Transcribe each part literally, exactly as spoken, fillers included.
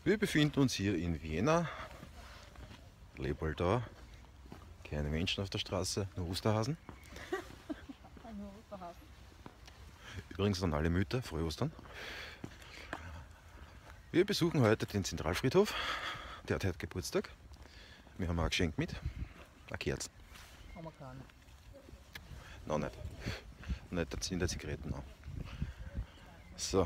Wir befinden uns hier in Vienna, Leopoldau, keine Menschen auf der Straße, nur Osterhasen. Übrigens an alle Mütter, frohe Ostern. Wir besuchen heute den Zentralfriedhof, der hat heute Geburtstag. Wir haben auch ein Geschenk mit, eine Kerze. Haben wir keine. Noch nicht. Nicht in der Zigaretten an. So.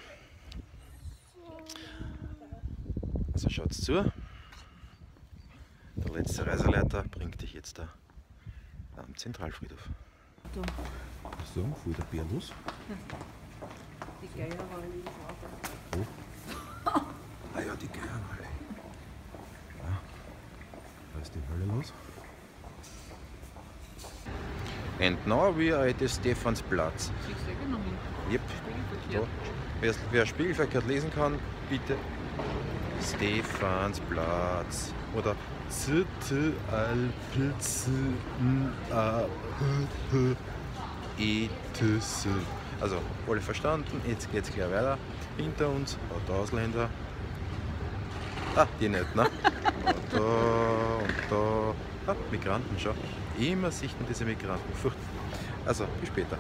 Also schaut's zu. Der letzte Reiseleiter bringt dich jetzt da am Zentralfriedhof. Du. So, fuhr der Bär los. Die Geierwalle ist auch. Oh. Ah ja, die Geierwalle. Ja. Da ist die Hölle los. And now we are at the Stephansplatz. Ich sehe noch hinten. Yep. So. Wer, wer spiegelverkehrt lesen kann, bitte Stephansplatz oder Z T L P Z N A H E T S. Also alle verstanden, jetzt geht's gleich weiter. Hinter uns hat der Ausländer. Ah, die nicht, ne? Und da und da. Ah, Migranten, schau. Immer sichten diese Migranten. Furcht. Also, bis später.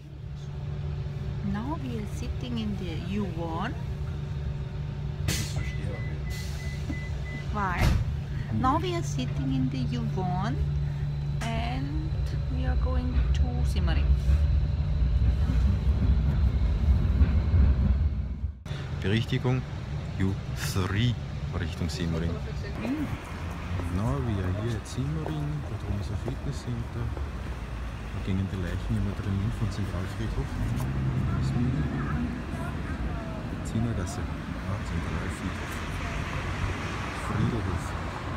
Now we are sitting in the U one. Why? Now we are sitting in the U one and we are going to Simmering. Berichtigung U drei Richtung Simmering. Na, wir hier at Simmering, da drüben ist ein Fitnesscenter. Da gingen die Leichen immer trainieren vom Zentralfriedhof. Zienergasse. Ah, Zentralfriedhof. Friedhof.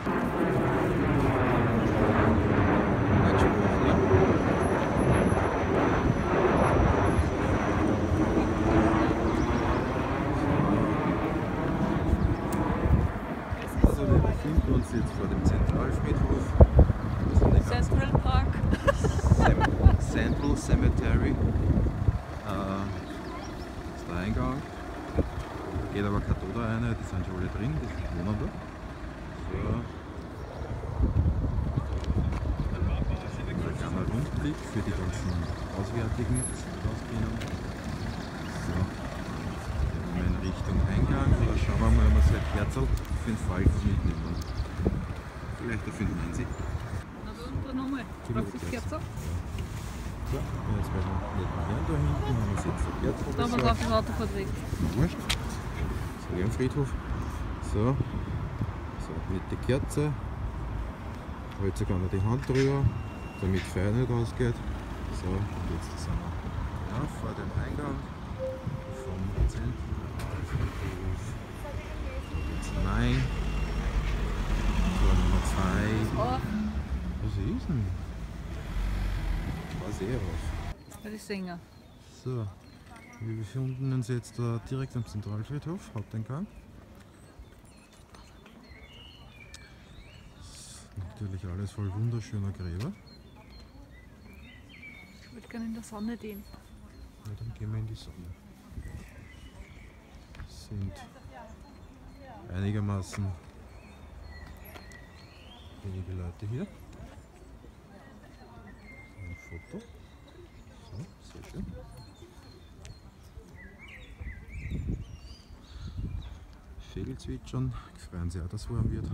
Also wir befinden uns jetzt vor dem Zentralfriedhof. Central Park. Central Cemetery. Äh, das ist der Eingang. Geht aber kein Toter rein, die sind schon alle drin, die wohnen da. So. Ein kleiner Rundblick für die ganzen Auswärtigen, die sind rausgehen. So. Gehen wir in Richtung Eingang. Da schauen wir mal, ob wir so ein Kerzel für den Fall mitnehmen. Vielleicht da finden wir sie. Na dann nochmal. Was ist Kerze? So, und jetzt werden wir nicht mehr da hinten, haben wir jetzt ein Kerzel. Da haben wir auf das Auto verdreht. Wurscht. So, hier am Friedhof. So. So, mit der Kerze. Halt sogar noch die Hand drüber, damit Feuer nicht ausgeht. So, und jetzt sind wir ja, vor dem Eingang vom Zentralfriedhof. Da geht's rein. Tor Nummer zwei. Was ist denn? Ich weiß eh raus. Das ist Sänger. So, wir befinden uns jetzt da direkt am Zentralfriedhof, Haupteingang. Natürlich alles voll wunderschöner Gräber. Ich würde gerne in der Sonne gehen. Ja, dann gehen wir in die Sonne. Es sind einigermaßen wenige Leute hier. Ein Foto. So, sehr schön. Vögel zwitschern, freuen sich auch, dass es warm wird.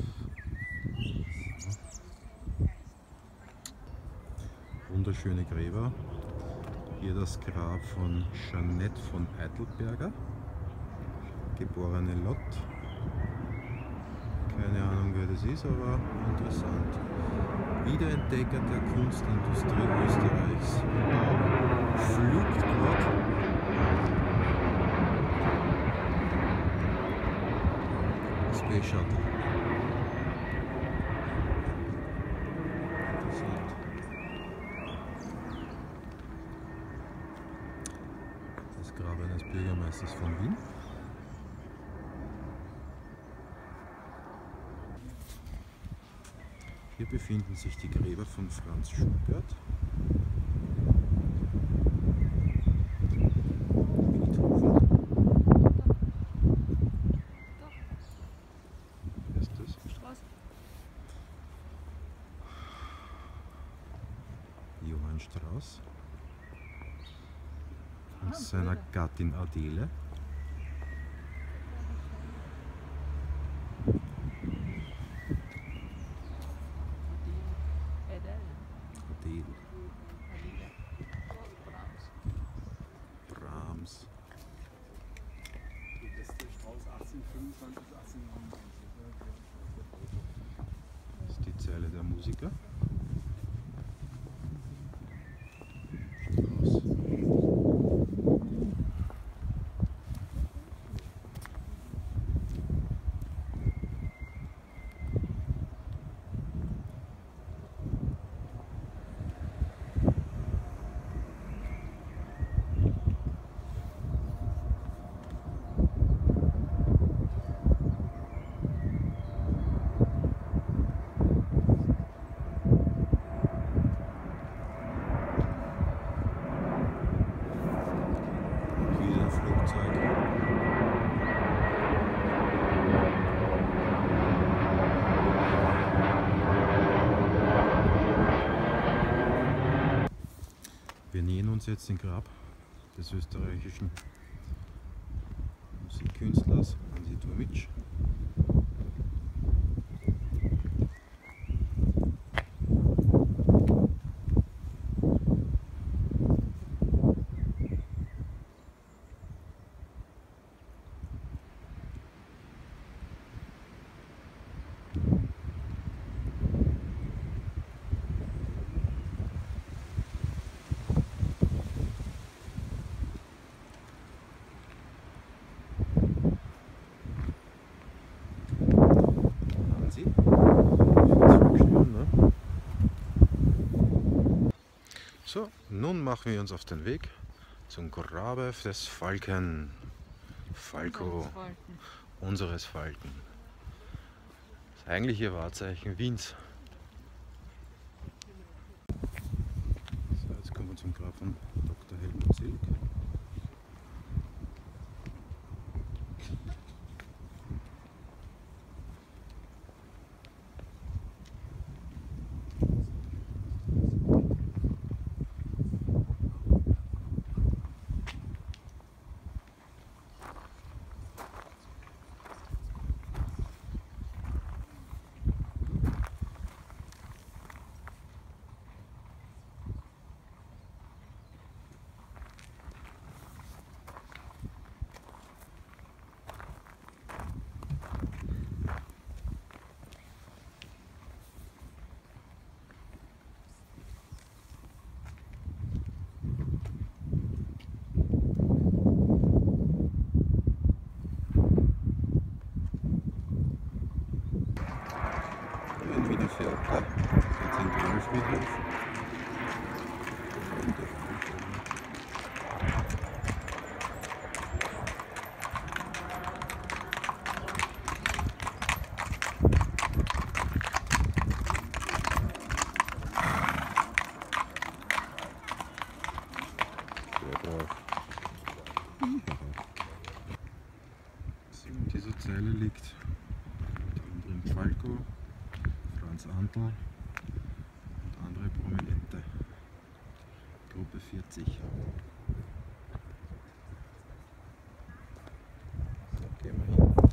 Wunderschöne Gräber. Hier das Grab von Jeanette von Eitelberger, geborene Lott. Keine Ahnung, wer das ist, aber interessant. Wiederentdecker der Kunstindustrie Österreichs. Flugt gerade. Space Shuttle. Das Grab eines Bürgermeisters von Wien. Hier befinden sich die Gräber von Franz Schubert. seiner Gattin Adele. Adele. Brahms. Das ist die Zeile der Musiker. Aus. Wir nähern uns jetzt dem Grab des österreichischen Musikkünstlers Hansi Turmitsch. So, nun machen wir uns auf den Weg zum Grabe des Falken. Falco, unseres Falken. Das eigentliche Wahrzeichen Wiens. So, jetzt kommen wir zum Grab von Doktor Helmut Silk. Vierter Zentralfriedhof. In dieser Zeile liegt unter anderem Falco, Franz Antl und andere Prominente. Gruppe vierzig. Da gehen wir hin.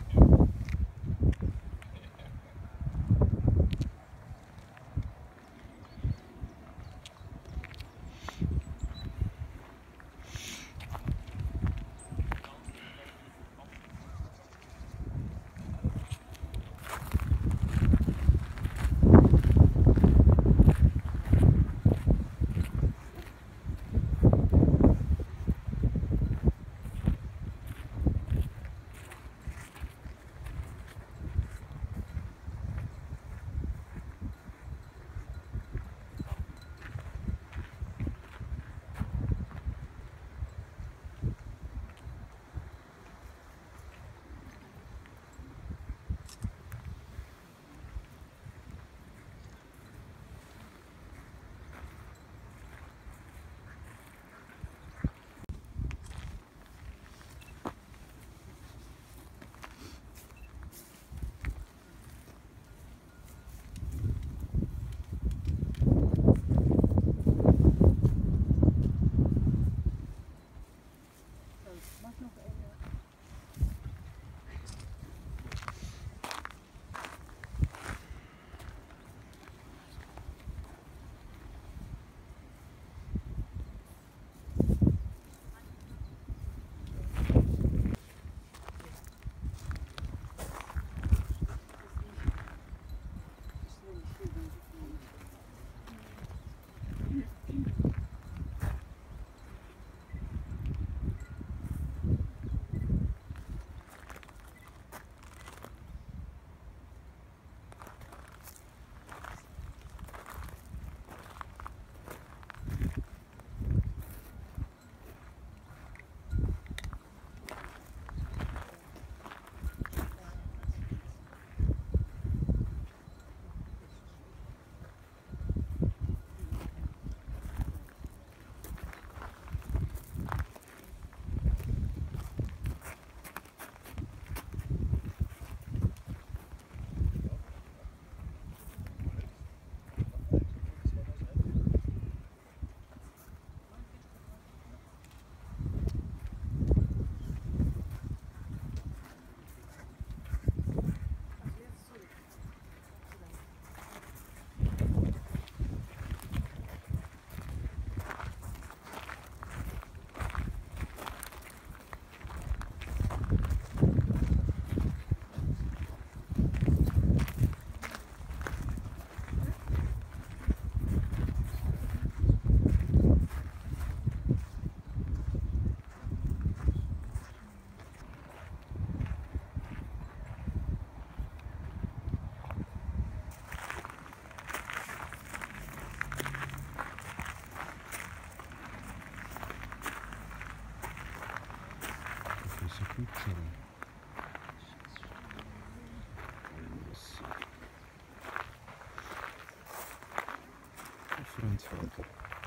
Franz Vater.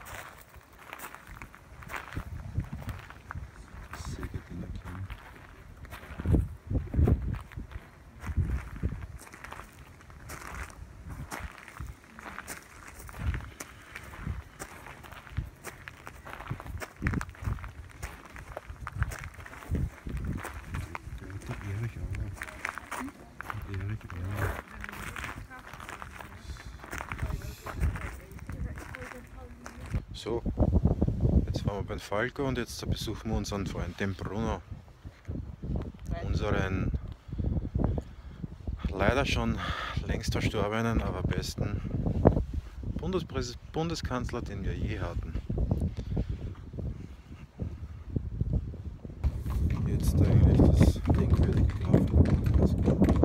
Sägediener Kim. Der Erich auch. Erich auch. So, jetzt waren wir beim Falco und jetzt besuchen wir unseren Freund, den Bruno. Unseren leider schon längst verstorbenen, aber besten Bundespräs Bundeskanzler, den wir je hatten. Jetzt eigentlich das denkwürdige Grafenhaus.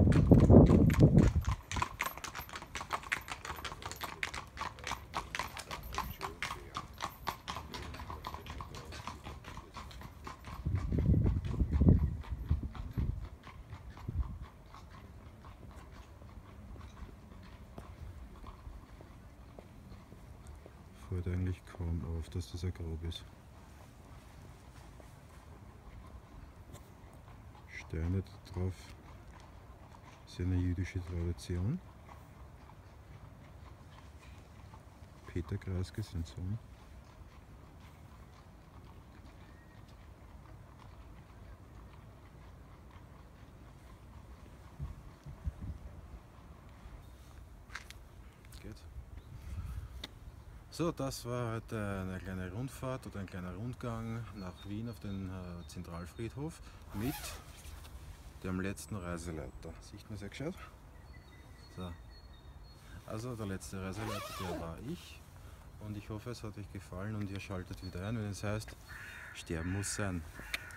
Fällt eigentlich kaum auf, dass das ein Grab ist. Steine drauf ist eine jüdische Tradition. Peter Kraske, sein Sohn. Geht. So, das war heute eine kleine Rundfahrt oder ein kleiner Rundgang nach Wien auf den äh, Zentralfriedhof mit dem letzten Reiseleiter. Sieht man sehr gescheit? So. Also der letzte Reiseleiter, der war ich. Und ich hoffe, es hat euch gefallen und ihr schaltet wieder ein, wenn es heißt, sterben muss sein.